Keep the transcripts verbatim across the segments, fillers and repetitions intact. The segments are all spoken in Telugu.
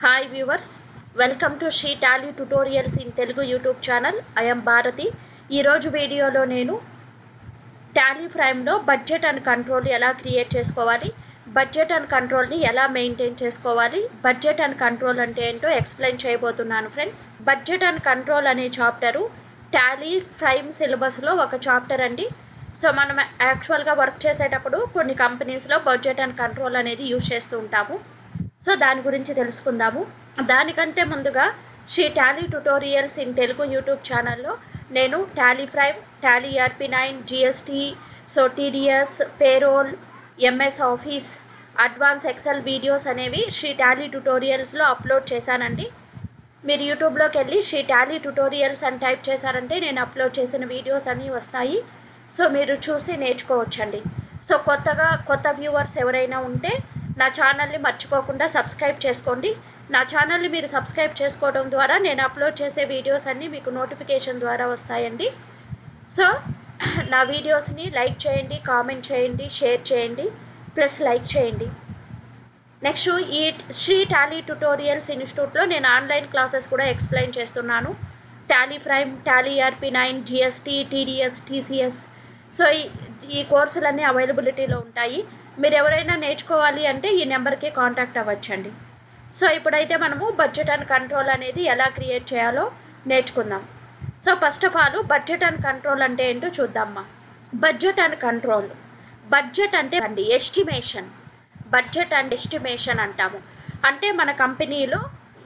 Hi viewers, welcome to She Tally Tutorials in Telugu YouTube channel. I am Bharati. ఈ రోజు వీడియోలో నేను టాలీ ఫ్రేమ్లో బడ్జెట్ అండ్ కంట్రోల్ ఎలా క్రియేట్ చేసుకోవాలి, బడ్జెట్ అండ్ కంట్రోల్ని ఎలా మెయింటైన్ చేసుకోవాలి, బడ్జెట్ అండ్ కంట్రోల్ అంటే ఏంటో ఎక్స్ప్లెయిన్ చేయబోతున్నాను ఫ్రెండ్స్. బడ్జెట్ అండ్ కంట్రోల్ అనే చాప్టరు టాలీ ఫ్రేమ్ సిలబస్లో ఒక చాప్టర్ అండి. సో మనం యాక్చువల్గా వర్క్ చేసేటప్పుడు కొన్ని కంపెనీస్లో బడ్జెట్ అండ్ కంట్రోల్ అనేది యూజ్ చేస్తూ ఉంటాము. సో దాని గురించి తెలుసుకుందాము. దానికంటే ముందుగా she Tally tutorials in Telugu YouTube ఛానల్లో నేను Tally frame, Tally ERP nine, GST, so TDS, payroll, MS Office, advance Excel videos అనేవి షీ టాలీ ట్యుటోరియల్స్లో అప్లోడ్ చేశానండి. మీరు యూట్యూబ్లోకి వెళ్ళి షీ టాలీ ట్యుటోరియల్స్ అని టైప్ చేశారంటే నేను అప్లోడ్ చేసిన వీడియోస్ అన్నీ వస్తాయి. సో మీరు చూసి నేర్చుకోవచ్చండి. సో కొత్తగా కొత్త వ్యూవర్స్ ఎవరైనా ఉంటే నా ఛానల్ని మర్చిపోకుండా సబ్స్క్రైబ్ చేసుకోండి. నా ఛానల్ని మీరు సబ్స్క్రైబ్ చేసుకోవడం ద్వారా నేను అప్లోడ్ చేసే వీడియోస్ అన్నీ మీకు నోటిఫికేషన్ ద్వారా వస్తాయండి. సో నా వీడియోస్ని లైక్ చేయండి, కామెంట్ చేయండి, షేర్ చేయండి, ప్లస్ లైక్ చేయండి. నెక్స్ట్ ఈ శ్రీ టాలీ ట్యుటోరియల్స్ ఇన్స్టిట్యూట్లో నేను ఆన్లైన్ క్లాసెస్ కూడా ఎక్స్ప్లెయిన్ చేస్తున్నాను. Tally frame, Tally ERP nine, GST, TDS, TCS, so ఈ కోర్సులన్నీ అవైలబిలిటీలో ఉంటాయి. మీరు ఎవరైనా నేర్చుకోవాలి అంటే ఈ నెంబర్కి కాంటాక్ట్ అవ్వచ్చండి. సో ఇప్పుడైతే మనము బడ్జెట్ అండ్ కంట్రోల్ అనేది ఎలా క్రియేట్ చేయాలో నేర్చుకుందాం. So first of all budget and control అంటే ఏంటో చూద్దామా. బడ్జెట్ అండ్ కంట్రోల్, బడ్జెట్ అంటే అండి ఎస్టిమేషన్, బడ్జెట్ అండ్ ఎస్టిమేషన్ అంటాము. అంటే మన కంపెనీలో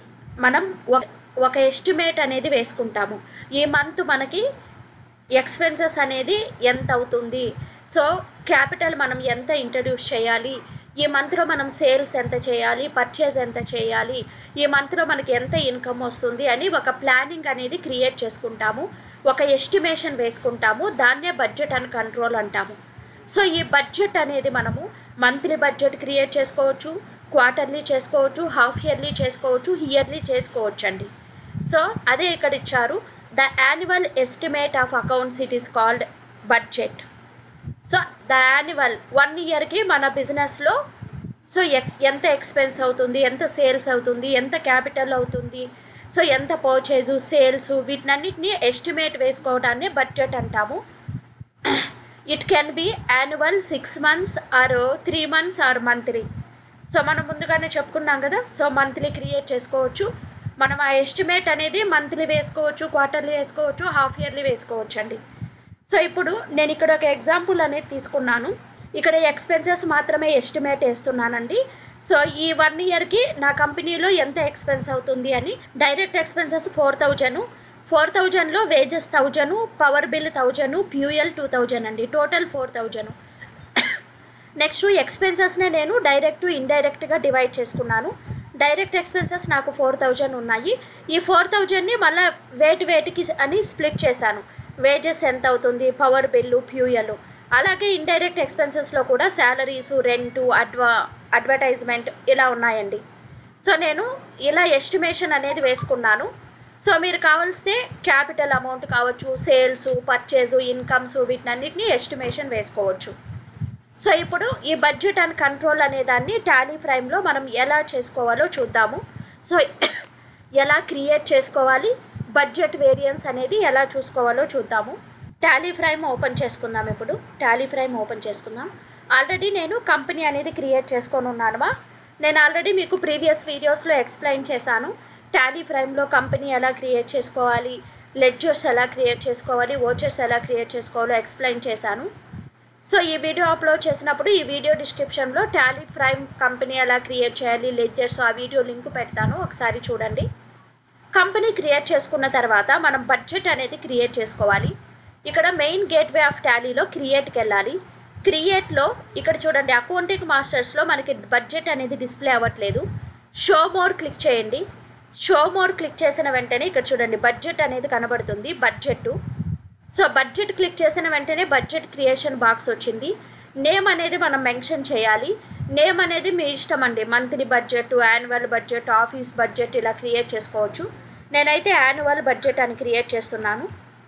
మనం ఒక ఎస్టిమేట్ అనేది వేసుకుంటాము. ఈ మంత్ మనకి ఎక్స్పెన్సెస్ అనేది ఎంత అవుతుంది, సో క్యాపిటల్ మనం ఎంత ఇంట్రడ్యూస్ చేయాలి, ఈ మంత్లో మనం సేల్స్ ఎంత చేయాలి, పర్చేజ్ ఎంత చేయాలి, ఈ మంత్లో మనకి ఎంత ఇన్కమ్ వస్తుంది అని ఒక ప్లానింగ్ అనేది క్రియేట్ చేసుకుంటాము, ఒక ఎస్టిమేషన్ వేసుకుంటాము. దాన్నే బడ్జెట్ అండ్ కంట్రోల్ అంటాము. సో ఈ బడ్జెట్ అనేది మనము మంత్లీ బడ్జెట్ క్రియేట్ చేసుకోవచ్చు, క్వార్టర్లీ చేసుకోవచ్చు, హాఫ్ ఇయర్లీ చేసుకోవచ్చు, ఇయర్లీ చేసుకోవచ్చు అండి. సో అదే ఇక్కడ ఇచ్చారు, the annual estimate of accounts it is called budget. So the annual one ఇయర్కి మన బిజినెస్లో సో ఎంత ఎక్స్పెన్స్ అవుతుంది, ఎంత సేల్స్ అవుతుంది, ఎంత క్యాపిటల్ అవుతుంది, సో ఎంత పర్చేజు, సేల్స్, వీటినన్నిటిని ఎస్టిమేట్ వేసుకోవడాన్ని బడ్జెట్ అంటాము. It can be annual, six months or three months or monthly. So మనం ముందుగానే చెప్పుకున్నాం కదా, సో మంత్లీ క్రియేట్ చేసుకోవచ్చు. మనం ఆ ఎస్టిమేట్ అనేది మంత్లీ వేసుకోవచ్చు, క్వార్టర్లీ వేసుకోవచ్చు, హాఫ్ ఇయర్లీ వేసుకోవచ్చు అండి. సో ఇప్పుడు నేను ఇక్కడ ఒక ఎగ్జాంపుల్ అనేది తీసుకున్నాను. ఇక్కడ ఎక్స్పెన్సెస్ మాత్రమే ఎస్టిమేట్ వేస్తున్నానండి. సో ఈ వన్ ఇయర్కి నా కంపెనీలో ఎంత ఎక్స్పెన్స్ అవుతుంది అని. Direct expenses four thousand four థౌజండ్లో wages thousand, power bill thousand, fuel two thousand అండి, టోటల్ ఫోర్ థౌజండ్. నెక్స్ట్ ఎక్స్పెన్సెస్నే నేను డైరెక్ట్ ఇండైరెక్ట్గా డివైడ్ చేసుకున్నాను. డైరెక్ట్ ఎక్స్పెన్సెస్ నాకు ఫోర్ థౌజండ్ ఉన్నాయి. ఈ ఫోర్ థౌజండ్ని మళ్ళీ వేటి వేటికి అని స్ప్లిట్ చేశాను. వేజెస్ ఎంత అవుతుంది, పవర్ బిల్లు, ఫ్యూయల్, అలాగే ఇండైరెక్ట్ ఎక్స్పెన్సెస్లో కూడా శాలరీసు, రెంటు, అడ్వా అడ్వర్టైజ్మెంట్ ఇలా ఉన్నాయండి. సో నేను ఇలా ఎస్టిమేషన్ అనేది వేసుకున్నాను. సో మీరు కావాల్స్తే క్యాపిటల్ అమౌంట్ కావచ్చు, సేల్స్, పర్చేజు, ఇన్కమ్స్, వీటినన్నిటిని ఎస్టిమేషన్ వేసుకోవచ్చు. సో ఇప్పుడు ఈ బడ్జెట్ అండ్ కంట్రోల్ అనే దాన్ని టాలీ ఫ్రేమ్లో మనం ఎలా చేసుకోవాలో చూద్దాము. సో ఎలా క్రియేట్ చేసుకోవాలి, బడ్జెట్ వేరియన్స్ అనేది ఎలా చూసుకోవాలో చూద్దాము. టాలీ ఫ్రేమ్ ఓపెన్ చేసుకుందాం. ఇప్పుడు టాలీ ఫ్రేమ్ ఓపెన్ చేసుకుందాం. ఆల్రెడీ నేను కంపెనీ అనేది క్రియేట్ చేసుకొని ఉన్నానమా. నేను ఆల్రెడీ మీకు ప్రీవియస్ వీడియోస్లో ఎక్స్ప్లెయిన్ చేశాను. టాలీ ఫ్రేమ్లో కంపెనీ ఎలా క్రియేట్ చేసుకోవాలి, లెడ్జర్స్ ఎలా క్రియేట్ చేసుకోవాలి, వోచర్స్ ఎలా క్రియేట్ చేసుకోవాలో ఎక్స్ప్లెయిన్ చేశాను. సో ఈ వీడియో అప్లోడ్ చేసినప్పుడు ఈ వీడియో డిస్క్రిప్షన్లో టాలీ ఫ్రేమ్ కంపెనీ ఎలా క్రియేట్ చేయాలి, లెడ్జర్స్, ఆ వీడియో లింక్ పెడతాను, ఒకసారి చూడండి. కంపెనీ క్రియేట్ చేసుకున్న తర్వాత మనం బడ్జెట్ అనేది క్రియేట్ చేసుకోవాలి. ఇక్కడ మెయిన్ గేట్వే ఆఫ్ టాలీలో క్రియేట్కి వెళ్ళాలి. క్రియేట్లో ఇక్కడ చూడండి, అకౌంటింగ్ మాస్టర్స్లో మనకి బడ్జెట్ అనేది డిస్ప్లే అవ్వట్లేదు. షో మోర్ క్లిక్ చేయండి. షో మోర్ క్లిక్ చేసిన వెంటనే ఇక్కడ చూడండి బడ్జెట్ అనేది కనబడుతుంది, బడ్జెట్. సో బడ్జెట్ క్లిక్ చేసిన వెంటనే బడ్జెట్ క్రియేషన్ బాక్స్ వచ్చింది. నేమ్ అనేది మనం మెన్షన్ చేయాలి. నేమ్ అనేది మీ ఇష్టం అండి, monthly budget, annual budget, office budget ఇలా క్రియేట్ చేసుకోవచ్చు. నేనైతే యాన్యువల్ బడ్జెట్ అని క్రియేట్ చేస్తున్నాను.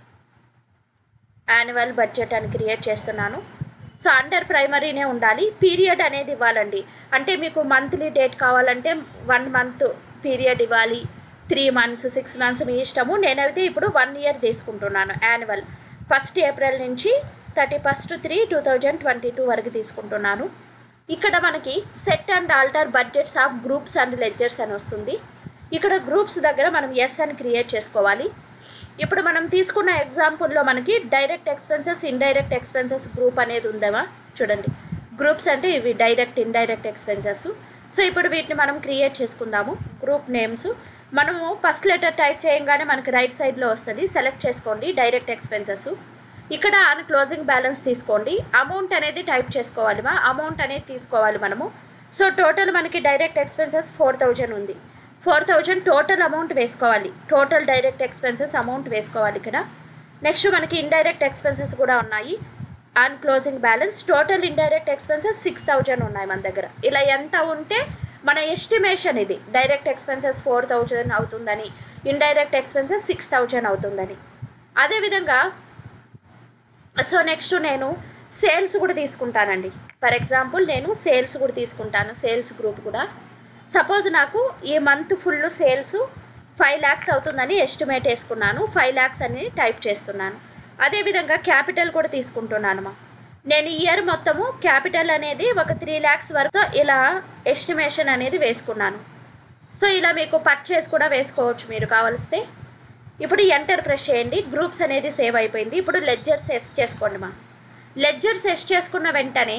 యాన్యువల్ బడ్జెట్ అని క్రియేట్ చేస్తున్నాను. సో అండర్ ప్రైమరీనే ఉండాలి. పీరియడ్ అనేది ఇవ్వాలండి. అంటే మీకు మంత్లీ డేట్ కావాలంటే వన్ మంత్ పీరియడ్ ఇవ్వాలి, త్రీ మంత్స్ సిక్స్ మంత్స్ మీ ఇష్టము. నేనైతే ఇప్పుడు వన్ ఇయర్ తీసుకుంటున్నాను. యాన్యువల్ ఫస్ట్ ఏప్రిల్ నుంచి thirty first three two thousand twenty two వరకు తీసుకుంటున్నాను. ఇక్కడ మనకి set and alter budgets of groups and ledgers అని వస్తుంది. ఇక్కడ గ్రూప్స్ దగ్గర మనం ఎస్ అని క్రియేట్ చేసుకోవాలి. ఇప్పుడు మనం తీసుకున్న ఎగ్జాంపుల్లో మనకి direct expenses indirect expenses group అనేది ఉందేమా చూడండి. గ్రూప్స్ అంటే ఇవి డైరెక్ట్ ఇండైరెక్ట్ ఎక్స్పెన్సెస్. సో ఇప్పుడు వీటిని మనం క్రియేట్ చేసుకుందాము. గ్రూప్ నేమ్స్ మనము ఫస్ట్ లెటర్ టైప్ చేయగానే మనకి రైట్ సైడ్లో వస్తుంది. సెలెక్ట్ చేసుకోండి డైరెక్ట్ ఎక్స్పెన్సెస్. ఇక్కడ ఆన్ క్లోజింగ్ బ్యాలెన్స్ తీసుకోండి. అమౌంట్ అనేది టైప్ చేసుకోవాలి. మా అమౌంట్ అనేది తీసుకోవాలి మనము. సో టోటల్ మనకి డైరెక్ట్ ఎక్స్పెన్సెస్ ఫోర్ థౌజండ్ ఉంది. ఫోర్ థౌజండ్ టోటల్ అమౌంట్ వేసుకోవాలి. టోటల్ డైరెక్ట్ ఎక్స్పెన్సెస్ అమౌంట్ వేసుకోవాలి ఇక్కడ. నెక్స్ట్ మనకి ఇండైరెక్ట్ ఎక్స్పెన్సెస్ కూడా ఉన్నాయి. On closing balance total indirect expenses six thousand ఉన్నాయి మన దగ్గర. ఇలా ఎంత ఉంటే మన ఎస్టిమేషన్ ఇది డైరెక్ట్ ఎక్స్పెన్సెస్ ఫోర్ థౌజండ్ అవుతుందని, ఇండైరెక్ట్ ఎక్స్పెన్సెస్ సిక్స్ థౌజండ్ అవుతుందని. అదేవిధంగా సో నెక్స్ట్ నేను సేల్స్ కూడా తీసుకుంటానండి. ఫర్ ఎగ్జాంపుల్ నేను సేల్స్ కూడా తీసుకుంటాను. సేల్స్ గ్రూప్ కూడా సపోజ్ నాకు ఈ month full sales five lakhs అవుతుందని ఎస్టిమేట్ వేసుకున్నాను. ఫైవ్ ల్యాక్స్ అని టైప్ చేస్తున్నాను. అదేవిధంగా క్యాపిటల్ కూడా తీసుకుంటున్నాను. మా నేను ఇయర్ మొత్తము క్యాపిటల్ అనేది ఒక త్రీ ల్యాక్స్ వరకు ఇలా ఎస్టిమేషన్ అనేది వేసుకున్నాను. సో ఇలా మీకు పర్చేస్ కూడా వేసుకోవచ్చు మీరు కావలిస్తే. ఇప్పుడు ఎంటర్ ప్రెస్ చేయండి. గ్రూప్స్ అనేది సేవ్ అయిపోయింది. ఇప్పుడు లెడ్జర్స్ సెట్ చేసుకోండి. మా లెడ్జర్ సెట్ చేసుకున్న వెంటనే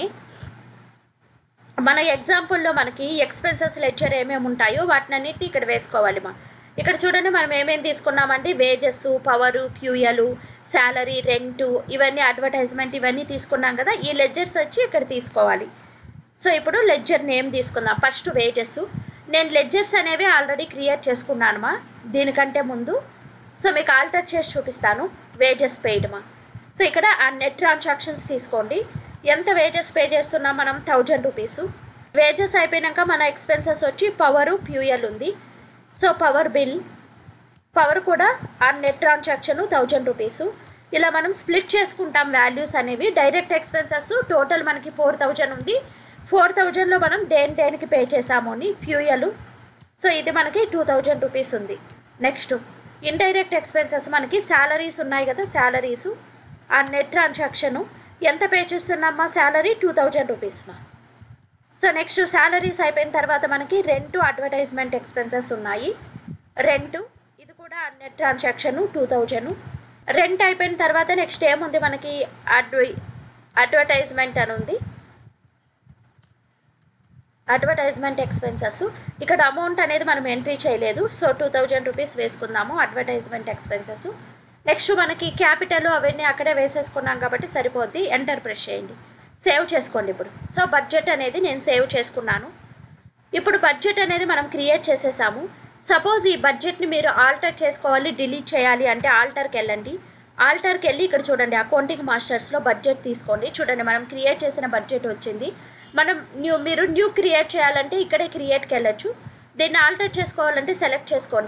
మన ఎగ్జాంపుల్లో మనకి ఎక్స్పెన్సెస్ లెడ్జర్ ఏమేమి ఉంటాయో వాటినన్నిటిని ఇక్కడ వేసుకోవాలి. మా ఇక్కడ చూడండి మనం ఏమేమి తీసుకున్నామండి. Wages, power, fuel, salary, rent, ఇవన్నీ అడ్వర్టైజ్మెంట్ ఇవన్నీ తీసుకున్నాం కదా. ఈ లెడ్జర్స్ వచ్చి ఇక్కడ తీసుకోవాలి. సో ఇప్పుడు లెడ్జర్ నేమ్ తీసుకుందాం. First wages. నేను లెడ్జర్స్ అనేవి ఆల్రెడీ క్రియేట్ చేసుకున్నాను మా దీనికంటే ముందు. సో మీకు ఆల్టర్ చేసి చూపిస్తాను. వేజెస్ పెయిడ్ మా. సో ఇక్కడ ఆ నెట్ ట్రాన్సాక్షన్స్ తీసుకోండి. ఎంత వేజెస్ పే చేస్తున్నాం మనం? Thousand rupees. వేజెస్ అయిపోయాక మన ఎక్స్పెన్సెస్ వచ్చి పవరు, ఫ్యూయల్ ఉంది. సో పవర్ బిల్, పవర్ కూడా ఆ నెట్ ట్రాన్సాక్షన్ థౌజండ్ రూపీసు. ఇలా మనం స్ప్లిట్ చేసుకుంటాం వాల్యూస్ అనేవి. డైరెక్ట్ ఎక్స్పెన్సెస్ టోటల్ మనకి ఫోర్ థౌజండ్ ఉంది. ఫోర్ థౌజండ్లో మనం దేని దేనికి పే చేసాము అని ఫ్యూయల్. సో ఇది మనకి టూ థౌజండ్ రూపీస్ ఉంది. నెక్స్ట్ ఇండైరెక్ట్ ఎక్స్పెన్సెస్ మనకి శాలరీస్ ఉన్నాయి కదా. శాలరీసు ఆ నెట్ ట్రాన్సాక్షను ఎంత పే చేస్తున్నామా? శాలరీ టూ థౌజండ్ రూపీస్ మా. సో నెక్స్ట్ శాలరీస్ అయిపోయిన తర్వాత మనకి రెంటు, అడ్వర్టైజ్మెంట్ ఎక్స్పెన్సెస్ ఉన్నాయి. రెంటు ఇది కూడా net transaction two thousand. Rent అయిపోయిన తర్వాత నెక్స్ట్ ఏముంది మనకి? అడ్వై అడ్వర్టైజ్మెంట్ అని ఉంది. అడ్వర్టైజ్మెంట్ ఎక్స్పెన్సెస్ ఇక్కడ అమౌంట్ అనేది మనం ఎంట్రీ చేయలేదు. సో టూ థౌజండ్ రూపీస్ వేసుకుందాము అడ్వర్టైజ్మెంట్ ఎక్స్పెన్సెస్. నెక్స్ట్ మనకి క్యాపిటల్ అవన్నీ అక్కడే వేసేసుకున్నాం కాబట్టి సరిపోద్ది. ఎంటర్ ప్రెస్ చేయండి. సేవ్ చేసుకోండి ఇప్పుడు. సో బడ్జెట్ అనేది నేను సేవ్ చేసుకున్నాను. ఇప్పుడు బడ్జెట్ అనేది మనం క్రియేట్ చేసేసాము. సపోజ్ ఈ బడ్జెట్ని మీరు ఆల్టర్ చేసుకోవాలి, డిలీట్ చేయాలి అంటే ఆల్టర్కి వెళ్ళండి. ఆల్టర్కి వెళ్ళి ఇక్కడ చూడండి అకౌంటింగ్ మాస్టర్స్లో బడ్జెట్ తీసుకోండి. చూడండి మనం క్రియేట్ చేసిన బడ్జెట్ వచ్చింది. మనం న్యూ మీరు న్యూ క్రియేట్ చేయాలంటే ఇక్కడే క్రియేట్కి వెళ్ళచ్చు. దీన్ని ఆల్టర్ చేసుకోవాలంటే సెలెక్ట్ చేసుకోండి.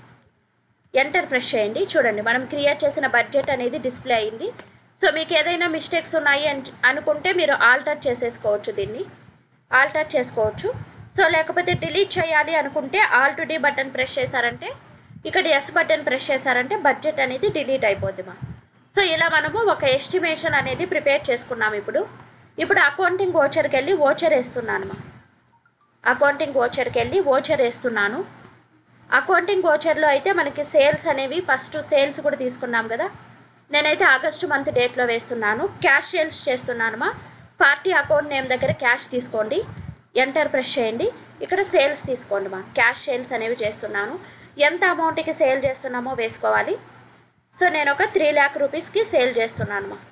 ఎంటర్ ప్రెస్ చేయండి. చూడండి మనం క్రియేట్ చేసిన బడ్జెట్ అనేది డిస్ప్లే అయింది. సో మీకు ఏదైనా మిస్టేక్స్ ఉన్నాయి అని అనుకుంటే మీరు ఆల్టర్ చేసేసుకోవచ్చు. దీన్ని ఆల్టర్ చేసుకోవచ్చు. సో లేకపోతే డిలీట్ చేయాలి అనుకుంటే alt D button press చేశారంటే ఇక్కడ ఎస్ బటన్ ప్రెస్ చేశారంటే బడ్జెట్ అనేది డిలీట్ అయిపోద్ది మా. సో ఇలా మనము ఒక ఎస్టిమేషన్ అనేది ప్రిపేర్ చేసుకున్నాము. ఇప్పుడు ఇప్పుడు అకౌంటింగ్ ఓచర్కి వెళ్ళి ఓచర్ వేస్తున్నాను మా. అకౌంటింగ్ ఓచర్కి వెళ్ళి ఓచర్ వేస్తున్నాను. అకౌంటింగ్ ఓచర్లో అయితే మనకి సేల్స్ అనేవి ఫస్ట్ సేల్స్ కూడా తీసుకున్నాం కదా. నేనైతే ఆగస్టు మంత్ డేట్లో వేస్తున్నాను. క్యాష్ సేల్స్ చేస్తున్నాను మా. పార్టీ అకౌంట్ నేమ్ దగ్గర క్యాష్ తీసుకోండి. ఎంటర్ ప్రెస్ చేయండి. ఇక్కడ సేల్స్ తీసుకోండి మా. క్యాష్ సేల్స్ అనేవి చేస్తున్నాను. ఎంత అమౌంట్కి సేల్ చేస్తున్నామో వేసుకోవాలి. సో నేను ఒక త్రీ ల్యాక్ రూపీస్కి సేల్ చేస్తున్నాను మా.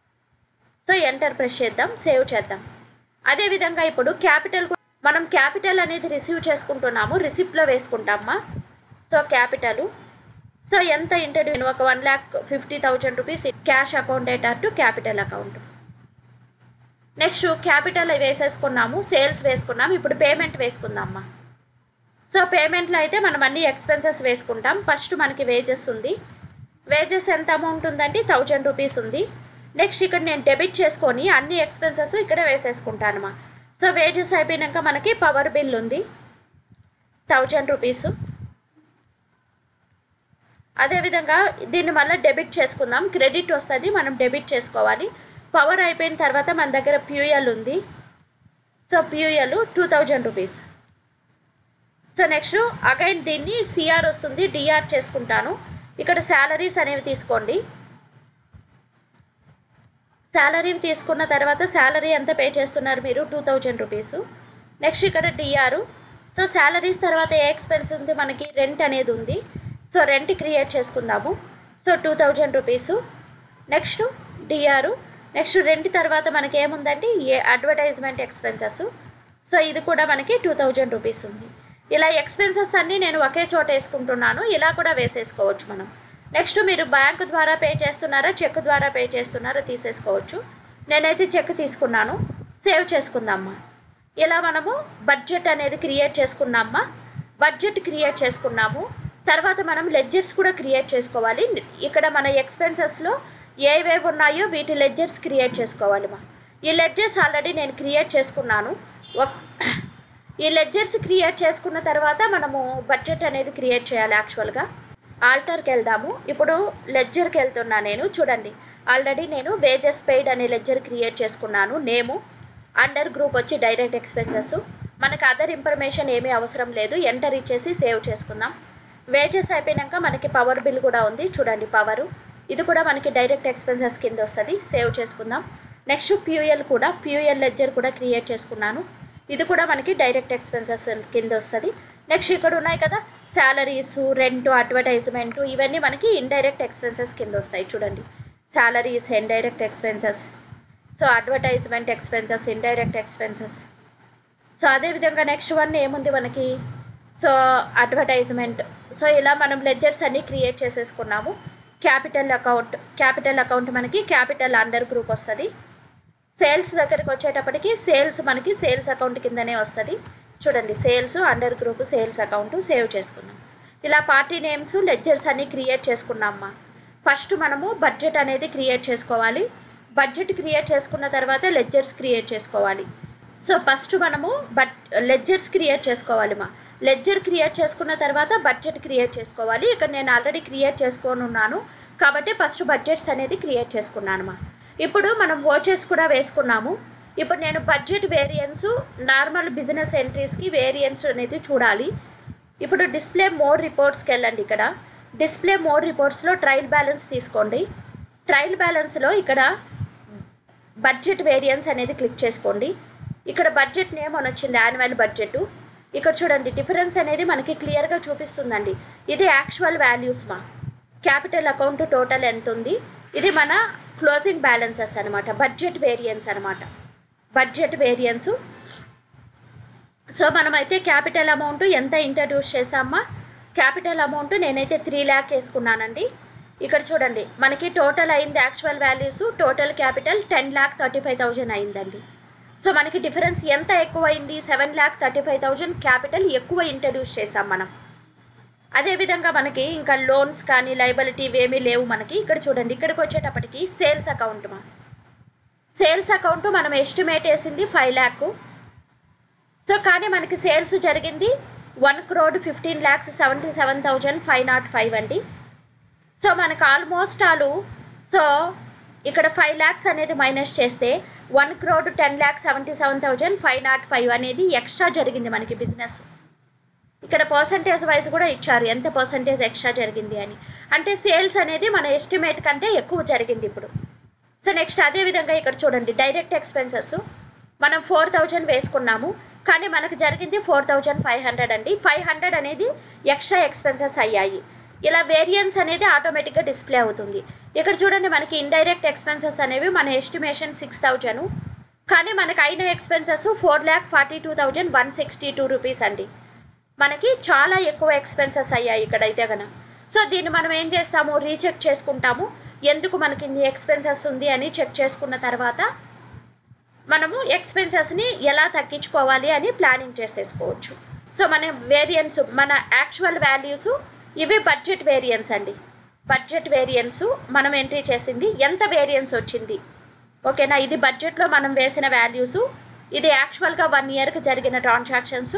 సో ఎంటర్ ప్రెస్ చేద్దాం. సేవ్ చేద్దాం. అదేవిధంగా ఇప్పుడు క్యాపిటల్ మనం క్యాపిటల్ అనేది రిసీవ్ చేసుకుంటున్నాము. రిసిప్ట్లో వేసుకుంటామా. సో క్యాపిటల్ సో ఎంత ఇంటర్వ్యూ ఒక one lakh fifty thousand rupees cash account debtor to capital account. Next capital వేసేసుకున్నాము. సేల్స్ వేసుకున్నాము. ఇప్పుడు పేమెంట్ వేసుకుందామా. సో పేమెంట్లో అయితే మనం అన్ని ఎక్స్పెన్సెస్ వేసుకుంటాం. ఫస్ట్ మనకి వేజెస్ ఉంది. వేజెస్ ఎంత అమౌంట్ ఉందండి? థౌజండ్ రూపీస్ ఉంది. నెక్స్ట్ ఇక్కడ నేను డెబిట్ చేసుకొని అన్ని ఎక్స్పెన్సెస్ ఇక్కడ వేసేసుకుంటానమ్మా. సో వేజెస్ అయిపోయాక మనకి పవర్ బిల్ ఉంది. Thousand rupees. అదేవిధంగా దీన్ని మళ్ళీ డెబిట్ చేసుకుందాం. క్రెడిట్ వస్తుంది, మనం డెబిట్ చేసుకోవాలి. పవర్ అయిపోయిన తర్వాత మన దగ్గర ప్యూఎల్ ఉంది. So fuel two thousand rupees. So next again దీన్ని సిఆర్ వస్తుంది, డిఆర్ చేసుకుంటాను. ఇక్కడ శాలరీస్ అనేవి తీసుకోండి. శాలరీ తీసుకున్న తర్వాత శాలరీ ఎంత పే చేస్తున్నారు మీరు? Two thousand rupees. నెక్స్ట్ ఇక్కడ డిఆర్. సో శాలరీస్ తర్వాత ఏ ఎక్స్పెన్స్ ఉంది మనకి? రెంట్ అనేది ఉంది. సో రెంట్ క్రియేట్ చేసుకుందాము. So two thousand rupees. Next DR. Next rent తర్వాత మనకి ఏముందండి? ఏ అడ్వర్టైజ్మెంట్ ఎక్స్పెన్సెస్. సో ఇది కూడా మనకి టూ థౌజండ్ రూపీస్ ఉంది. ఇలా ఎక్స్పెన్సెస్ అన్నీ నేను ఒకే చోట వేసుకుంటున్నాను. ఇలా కూడా వేసేసుకోవచ్చు మనం. నెక్స్ట్ మీరు బ్యాంకు ద్వారా పే చేస్తున్నారా, చెక్ ద్వారా పే చేస్తున్నారో తీసేసుకోవచ్చు. నేనైతే చెక్ తీసుకున్నాను. సేవ్ చేసుకుందామా. ఇలా మనము బడ్జెట్ అనేది క్రియేట్ చేసుకున్నామా. బడ్జెట్ క్రియేట్ చేసుకున్నాము. తర్వాత మనం లెడ్జర్స్ కూడా క్రియేట్ చేసుకోవాలి. ఇక్కడ మన ఎక్స్పెన్సెస్లో ఏవేవి ఉన్నాయో వీటి లెడ్జర్స్ క్రియేట్ చేసుకోవాలి మా. ఈ లెడ్జర్స్ ఆల్రెడీ నేను క్రియేట్ చేసుకున్నాను. ఈ లెడ్జర్స్ క్రియేట్ చేసుకున్న తర్వాత మనము బడ్జెట్ అనేది క్రియేట్ చేయాలి. యాక్చువల్గా ఆల్టర్కి వెళ్దాము. ఇప్పుడు లెడ్జర్కి వెళ్తున్నా నేను. చూడండి, ఆల్రెడీ నేను వేజెస్ పెయిడ్ అనే లెడ్జర్ క్రియేట్ చేసుకున్నాను. నేము, అండర్ గ్రూప్ వచ్చి డైరెక్ట్ ఎక్స్పెన్సెస్. మనకు అదర్ ఇన్ఫర్మేషన్ ఏమీ అవసరం లేదు. ఎంటర్ ఇచ్చేసి సేవ్ చేసుకుందాం. వేజెస్ అయిపోయాక మనకి పవర్ బిల్ కూడా ఉంది. చూడండి పవరు, ఇది కూడా మనకి డైరెక్ట్ ఎక్స్పెన్సెస్ కింద వస్తుంది. సేవ్ చేసుకుందాం. నెక్స్ట్ ప్యూఎల్ కూడా, ప్యూఎల్ లెడ్జర్ కూడా క్రియేట్ చేసుకున్నాను. ఇది కూడా మనకి డైరెక్ట్ ఎక్స్పెన్సెస్ కింద వస్తుంది. నెక్స్ట్ ఇక్కడ ఉన్నాయి కదా శాలరీస్, రెంట్, అడ్వర్టైజ్మెంట్, ఇవన్నీ మనకి ఇండైరెక్ట్ ఎక్స్పెన్సెస్ కింద వస్తాయి. చూడండి, salaries indirect expenses. So advertisement expenses indirect expenses. So అదేవిధంగా నెక్స్ట్ వన్ ఏముంది మనకి? So advertisement. సో ఇలా మనం లెడ్జర్స్ అన్నీ క్రియేట్ చేసేసుకున్నాము. క్యాపిటల్ అకౌంట్, క్యాపిటల్ అకౌంట్ మనకి క్యాపిటల్ అండర్ గ్రూప్ వస్తుంది. సేల్స్ దగ్గరికి వచ్చేటప్పటికి సేల్స్ మనకి సేల్స్ అకౌంట్ కిందనే వస్తుంది. చూడండి, sales under group sales account. Save చేసుకుందాం. ఇలా పార్టీ నేమ్స్ లెడ్జర్స్ అన్నీ క్రియేట్ చేసుకున్నామ్మా. ఫస్ట్ మనము బడ్జెట్ అనేది క్రియేట్ చేసుకోవాలి. బడ్జెట్ క్రియేట్ చేసుకున్న తర్వాత లెడ్జర్స్ క్రియేట్ చేసుకోవాలి. సో ఫస్ట్ మనము బడ్ లెడ్జర్స్ క్రియేట్ చేసుకోవాలి మా. లెడ్జర్ క్రియేట్ చేసుకున్న తర్వాత బడ్జెట్ క్రియేట్ చేసుకోవాలి. ఇక్కడ నేను ఆల్రెడీ క్రియేట్ చేసుకొని ఉన్నాను కాబట్టి ఫస్ట్ బడ్జెట్స్ అనేది క్రియేట్ చేసుకున్నాను మా. ఇప్పుడు మనం వాచెస్ కూడా వేసుకున్నాము. ఇప్పుడు నేను బడ్జెట్ వేరియన్స్, నార్మల్ బిజినెస్ ఎంట్రీస్కి వేరియన్స్ అనేది చూడాలి. ఇప్పుడు డిస్ప్లే మోడ్ రిపోర్ట్స్కి వెళ్ళండి. ఇక్కడ డిస్ప్లే మోడ్ రిపోర్ట్స్లో ట్రయల్ బ్యాలెన్స్ తీసుకోండి. ట్రయల్ బ్యాలెన్స్లో ఇక్కడ బడ్జెట్ వేరియన్స్ అనేది క్లిక్ చేసుకోండి. ఇక్కడ బడ్జెట్ నేమ్ అని వచ్చింది, యాన్యువల్ బడ్జెట్. ఇక్కడ చూడండి డిఫరెన్స్ అనేది మనకి క్లియర్గా చూపిస్తుందండి. ఇది యాక్చువల్ వాల్యూస్ మా. క్యాపిటల్ అకౌంట్ టోటల్ ఎంత ఉంది, ఇది మన క్లోజింగ్ బ్యాలెన్సెస్ అనమాట. బడ్జెట్ వేరియన్స్ అనమాట, బడ్జెట్ వేరియన్సు. సో మనమైతే క్యాపిటల్ అమౌంట్ ఎంత ఇంట్రడ్యూస్ చేసామా. క్యాపిటల్ అమౌంట్ నేనైతే త్రీ ల్యాక్ వేసుకున్నానండి. ఇక్కడ చూడండి మనకి టోటల్ అయింది actual values. Total capital ten lakh thirty five thousand అయిందండి. సో మనకి డిఫరెన్స్ ఎంత ఎక్కువ అయింది? Seven lakh thirty five thousand capital ఎక్కువ ఇంట్రడ్యూస్ చేసాం మనం. అదేవిధంగా మనకి ఇంకా లోన్స్ కానీ లయబిలిటీ ఇవేమీ లేవు మనకి. ఇక్కడ చూడండి, ఇక్కడికి వచ్చేటప్పటికి సేల్స్ అకౌంట్ మా. సేల్స్ అకౌంట్ మనం ఎస్టిమేట్ వేసింది ఫైవ్ ల్యాక్. సో కానీ మనకి సేల్స్ జరిగింది one crore fifteen lakhs seventy seven thousand five nought five అండి. సో మనకు ఆల్మోస్ట్ ఆలు సో ఇక్కడ ఫైవ్ ల్యాక్స్ అనేది మైనస్ చేస్తే one crore ten lakhs seventy seven thousand five nought five అనేది ఎక్స్ట్రా జరిగింది మనకి బిజినెస్. ఇక్కడ పర్సంటేజ్ వైజ్ కూడా ఇచ్చారు ఎంత పర్సంటేజ్ ఎక్స్ట్రా జరిగింది అని. అంటే సేల్స్ అనేది మన ఎస్టిమేట్ కంటే ఎక్కువ జరిగింది ఇప్పుడు. సో నెక్స్ట్ అదేవిధంగా ఇక్కడ చూడండి డైరెక్ట్ ఎక్స్పెన్సెస్ మనం ఫోర్ థౌజండ్ వేసుకున్నాము కానీ మనకు జరిగింది ఫోర్ థౌజండ్ ఫైవ్ హండ్రెడ్ అండి. ఫైవ్ హండ్రెడ్ అనేది ఎక్స్ట్రా ఎక్స్పెన్సెస్ అయ్యాయి. ఇలా వేరియన్స్ అనేది ఆటోమేటిక్గా డిస్ప్లే అవుతుంది. ఇక్కడ చూడండి మనకి ఇండైరెక్ట్ ఎక్స్పెన్సెస్ అనేవి మన ఎస్టిమేషన్ సిక్స్ థౌజండ్ కానీ మనకు అయిన expenses four lakh forty two thousand one sixty two rupees అండి. మనకి చాలా ఎక్కువ ఎక్స్పెన్సెస్ అయ్యాయి ఇక్కడైతే కనుక. సో దీన్ని మనం ఏం చేస్తాము, రీచెక్ చేసుకుంటాము ఎందుకు మనకి ఇన్ని ఎక్స్పెన్సెస్ ఉంది అని చెక్ చేసుకున్న తర్వాత మనము ఎక్స్పెన్సెస్ని ఎలా తగ్గించుకోవాలి అని ప్లానింగ్ చేసేసుకోవచ్చు. సో మన వేరియన్స్ మన యాక్చువల్ వాల్యూస్ ఇవి బడ్జెట్ వేరియన్స్ అండి. బడ్జెట్ వేరియన్స్ మనం ఎంట్రీ చేసింది ఎంత వేరియన్స్ వచ్చింది ఓకేనా. ఇది బడ్జెట్లో మనం వేసిన వాల్యూసు, ఇది యాక్చువల్గా వన్ ఇయర్కి జరిగిన ట్రాన్సాక్షన్స్,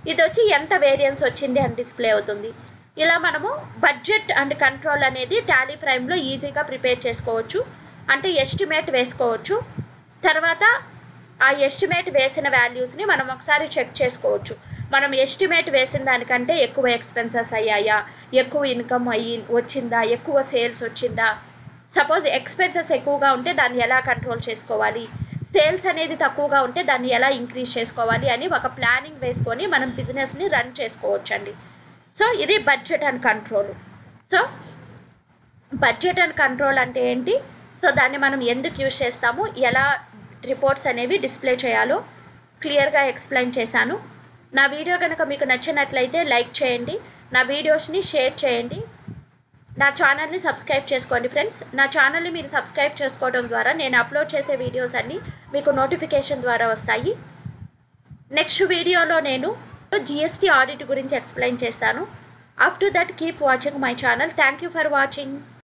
ఇది వచ్చి ఎంత వేరియన్స్ వచ్చింది అని డిస్ప్లే అవుతుంది. ఇలా మనము బడ్జెట్ అండ్ కంట్రోల్ అనేది టాలీ ఫ్రైమ్లో ఈజీగా ప్రిపేర్ చేసుకోవచ్చు. అంటే ఎస్టిమేట్ వేసుకోవచ్చు. తర్వాత ఆ ఎస్టిమేట్ వేసిన వాల్యూస్ని మనం ఒకసారి చెక్ చేసుకోవచ్చు. మనం ఎస్టిమేట్ వేసిన దానికంటే ఎక్కువ ఎక్స్పెన్సెస్ అయ్యాయా, ఎక్కువ ఇన్కమ్ అయ్యి వచ్చిందా, ఎక్కువ సేల్స్ వచ్చిందా. సపోజ్ ఎక్స్పెన్సెస్ ఎక్కువగా ఉంటే దాన్ని ఎలా కంట్రోల్ చేసుకోవాలి, సేల్స్ అనేది తక్కువగా ఉంటే దాన్ని ఎలా ఇంక్రీజ్ చేసుకోవాలి అని ఒక ప్లానింగ్ వేసుకొని మనం బిజినెస్ని రన్ చేసుకోవచ్చండి. సో ఇది budget and control. So budget and control అంటే ఏంటి, సో దాన్ని మనం ఎందుకు యూజ్ చేస్తాము, ఎలా రిపోర్ట్స్ అనేవి డిస్ప్లే చేయాలో క్లియర్గా ఎక్స్ప్లెయిన్ చేశాను. నా వీడియో కనుక మీకు నచ్చినట్లయితే లైక్ చేయండి, నా వీడియోస్ని షేర్ చేయండి, నా ఛానల్ని సబ్స్క్రైబ్ చేసుకోండి ఫ్రెండ్స్. నా ఛానల్ని మీరు సబ్స్క్రైబ్ చేసుకోవడం ద్వారా నేను అప్లోడ్ చేసే వీడియోస్ అన్నీ మీకు నోటిఫికేషన్ ద్వారా వస్తాయి. నెక్స్ట్ వీడియోలో నేను జిఎస్టీ ఆడిట్ గురించి ఎక్స్ప్లెయిన్ చేస్తాను. Up to that keep watching my channel. Thank you for watching.